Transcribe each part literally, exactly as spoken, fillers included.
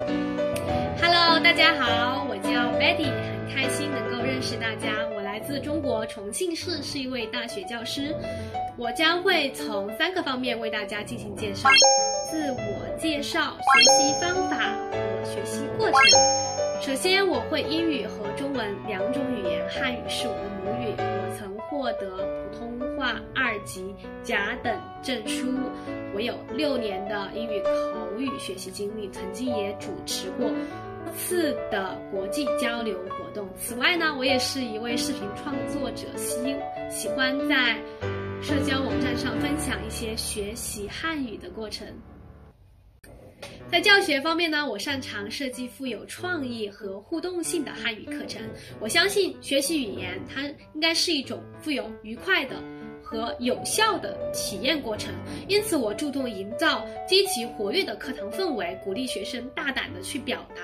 Hello， 大家好，我叫 Betty， 很开心能够认识大家。我来自中国重庆市，是一位大学教师。我将会从三个方面为大家进行介绍：自我介绍、学习方法和学习过程。首先，我会英语和中文两种语言，汉语是我的母语。我曾获得普通话二级甲等证书。我有六年的英语口语学习经历，曾经也主持过次的国际交流活动。此外呢，我也是一位视频创作者，喜喜欢在社交网站上分享一些学习汉语的过程。在教学方面呢，我擅长设计富有创意和互动性的汉语课程。我相信学习语言，它应该是一种富有愉快的和有效的体验过程，因此我注重营造积极活跃的课堂氛围，鼓励学生大胆的去表达。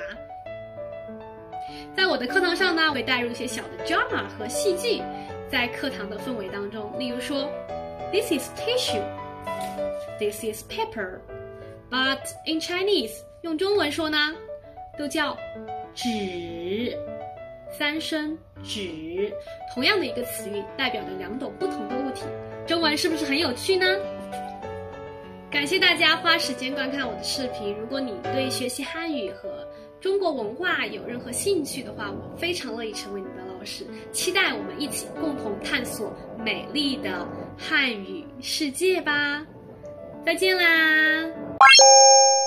在我的课堂上呢，会带入一些小的 drama 和戏剧，在课堂的氛围当中，例如说 This is tissue, This is paper, but in Chinese 用中文说呢，都叫纸。三声纸，同样的一个词语代表着两种不同的物体，中文是不是很有趣呢？感谢大家花时间观看我的视频。如果你对学习汉语和中国文化有任何兴趣的话，我非常乐意成为你的老师，期待我们一起共同探索美丽的汉语世界吧。再见啦！